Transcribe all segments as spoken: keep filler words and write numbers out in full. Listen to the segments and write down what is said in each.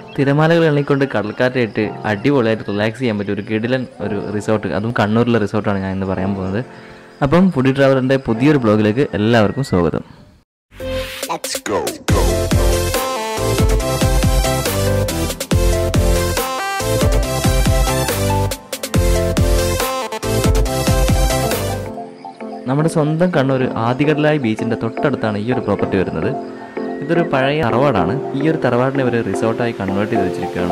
തിരമാലകൾ എണ്ണിക്കൊണ്ട് കടൽക്കാറ്റായിട്ട് അടിപൊളിയായിട്ട് റിലാക്സ് ചെയ്യാൻ പറ്റിയ ഒരു കിടിലൻ ഒരു റിസോർട്ട്, അതും കണ്ണൂരിലെ റിസോർട്ടാണ് ഞാൻ ഇന്ന് പറയാൻ പോകുന്നത്. അപ്പം ഫുഡി ട്രാവലറിൻ്റെ പുതിയൊരു ബ്ലോഗിലേക്ക് എല്ലാവർക്കും സ്വാഗതം. നമ്മുടെ സ്വന്തം കണ്ണൂർ ആദികടലായി ബീച്ചിൻ്റെ തൊട്ടടുത്താണ് ഈ ഒരു പ്രോപ്പർട്ടി വരുന്നത്. ഇതൊരു പഴയ തറവാടാണ്. ഈ ഒരു തറവാടിനെ ഒരു റിസോർട്ടായി കൺവേർട്ട് ചെയ്ത് വെച്ചിരിക്കുകയാണ്.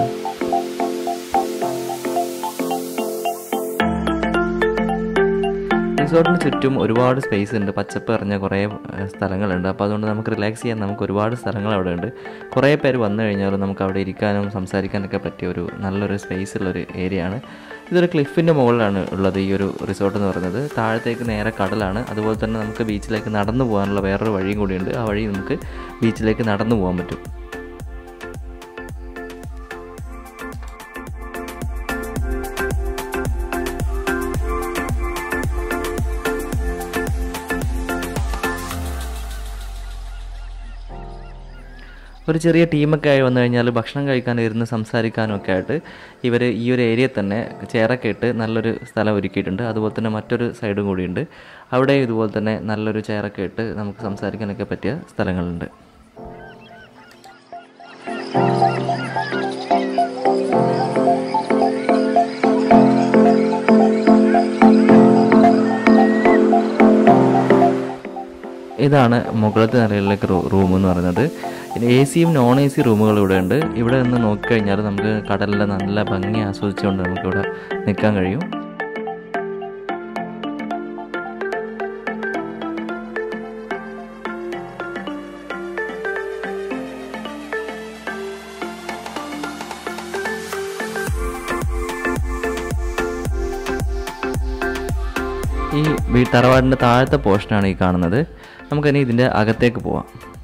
റിസോർട്ടിന് ചുറ്റും ഒരുപാട് സ്പേസ് ഉണ്ട്, പച്ചപ്പ് നിറഞ്ഞ കുറേ സ്ഥലങ്ങളുണ്ട്. അപ്പോൾ അതുകൊണ്ട് നമുക്ക് റിലാക്സ് ചെയ്യാൻ നമുക്ക് ഒരുപാട് സ്ഥലങ്ങൾ അവിടെ ഉണ്ട്. കുറേ പേര് വന്നു കഴിഞ്ഞാലും നമുക്ക് അവിടെ ഇരിക്കാനും സംസാരിക്കാനൊക്കെ പറ്റിയ ഒരു നല്ലൊരു സ്പേസ് ഉള്ളൊരു ഏരിയ ആണ്. ഇതൊരു ക്ലിഫിൻ്റെ മുകളിലാണ് ഉള്ളത് ഈ ഒരു റിസോർട്ട് എന്ന് പറയുന്നത്. താഴത്തേക്ക് നേരെ കടലാണ്. അതുപോലെ തന്നെ നമുക്ക് ബീച്ചിലേക്ക് നടന്നു പോകാനുള്ള വേറൊരു വഴിയും കൂടിയുണ്ട്. ആ വഴി നമുക്ക് ബീച്ചിലേക്ക് നടന്നു പോകാൻ പറ്റും. ഒരു ചെറിയ ടീമൊക്കെ ആയി വന്നു കഴിഞ്ഞാൽ ഭക്ഷണം കഴിക്കാനും ഇരുന്ന് സംസാരിക്കാനും ഒക്കെ ആയിട്ട് ഇവർ ഈ ഒരു ഏരിയയിൽ തന്നെ ചെയറൊക്കെ ഇട്ട് നല്ലൊരു സ്ഥലം ഒരുക്കിയിട്ടുണ്ട്. അതുപോലെ തന്നെ മറ്റൊരു സൈഡും കൂടിയുണ്ട്. അവിടെ ഇതുപോലെ തന്നെ നല്ലൊരു ചെയറൊക്കെ ഇട്ട് നമുക്ക് സംസാരിക്കാനൊക്കെ പറ്റിയ സ്ഥലങ്ങളുണ്ട്. ഇതാണ് മുകളിലത്തെ നിലയിലേക്ക് റൂം എന്ന് പറയുന്നത്. പിന്നെ എ സിയും നോൺ എ സി റൂമുകളും ഇവിടെ ഉണ്ട്. ഇവിടെ നിന്ന് നോക്കിക്കഴിഞ്ഞാൽ നമുക്ക് കടലിലെ നല്ല ഭംഗി ആസ്വദിച്ചുകൊണ്ട് നമുക്കിവിടെ നിൽക്കാൻ കഴിയും. ഈ തറവാടിൻ്റെ താഴത്തെ പോർഷനാണ് ഈ കാണുന്നത്. നമുക്കിനി ഇതിൻ്റെ അകത്തേക്ക് പോവാം.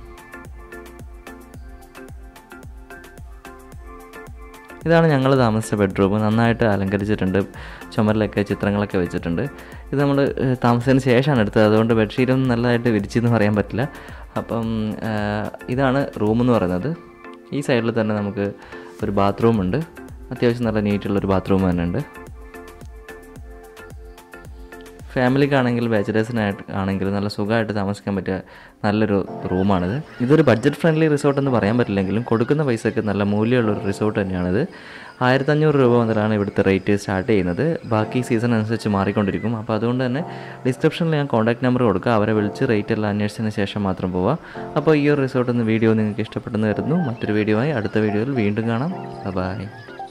ഇതാണ് ഞങ്ങൾ താമസിച്ച ബെഡ്റൂം. നന്നായിട്ട് അലങ്കരിച്ചിട്ടുണ്ട്. ചുമരിലൊക്കെ ചിത്രങ്ങളൊക്കെ വെച്ചിട്ടുണ്ട്. ഇത് നമ്മൾ താമസത്തിന് ശേഷമാണ് എടുത്തത്. അതുകൊണ്ട് ബെഡ്ഷീറ്റൊന്നും നല്ലതായിട്ട് വിരിച്ചെന്ന് പറയാൻ പറ്റില്ല. അപ്പം ഇതാണ് റൂമെന്ന് പറയുന്നത്. ഈ സൈഡിൽ തന്നെ നമുക്ക് ഒരു ബാത്റൂമുണ്ട്. അത്യാവശ്യം നല്ല നീറ്റുള്ളൊരു ബാത്റൂം തന്നെ ഉണ്ട്. ഫാമിലിക്കാണെങ്കിൽ ബാച്ചിലേഴ്സിനായിട്ട് ആണെങ്കിൽ നല്ല സുഖമായിട്ട് താമസിക്കാൻ പറ്റിയ നല്ലൊരു റൂമാണിത്. ഇതൊരു ബഡ്ജറ്റ് ഫ്രണ്ട്ലി റിസോർട്ട് എന്ന് പറയാൻ പറ്റില്ലെങ്കിലും കൊടുക്കുന്ന പൈസയ്ക്ക് നല്ല മൂല്യമുള്ളൊരു റിസോർട്ട് തന്നെയാണിത്. ആയിരത്തഞ്ഞൂറ് രൂപ മുതലാണ് ഇവിടുത്തെ റേറ്റ് സ്റ്റാർട്ട് ചെയ്യുന്നത്. ബാക്കി സീസൺ അനുസരിച്ച് മാറിക്കൊണ്ടിരിക്കും. അപ്പോൾ അതുകൊണ്ട് തന്നെ ഡിസ്ക്രിപ്ഷനിൽ ഞാൻ കോൺടാക്ട് നമ്പർ കൊടുക്കുക. അവരെ വിളിച്ച് റേറ്റ് എല്ലാം അന്വേഷിച്ചതിന് ശേഷം മാത്രം പോവുക. അപ്പോൾ ഈ ഒരു റിസോർട്ട് എന്ന വീഡിയോ നിങ്ങൾക്ക് ഇഷ്ടപ്പെട്ടെന്ന് കരുതുന്നു. മറ്റൊരു വീഡിയോ ആയി അടുത്ത വീഡിയോയിൽ വീണ്ടും കാണാം. ബൈ.